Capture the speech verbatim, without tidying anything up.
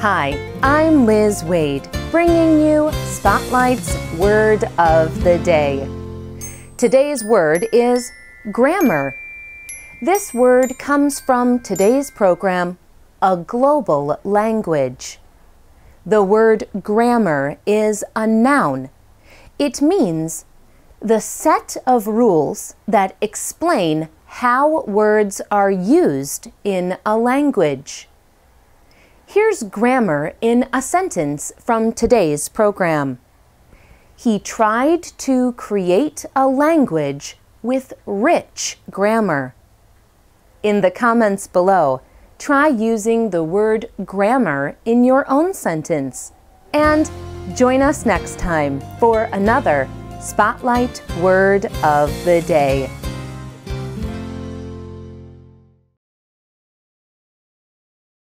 Hi, I'm Liz Wade, bringing you Spotlight's Word of the Day. Today's word is grammar. This word comes from today's program, A Global Language. The word grammar is a noun. It means the set of rules that explain how words are used in a language. Here's grammar in a sentence from today's program. He tried to create a language with rich grammar. In the comments below, try using the word grammar in your own sentence. And join us next time for another Spotlight Word of the Day.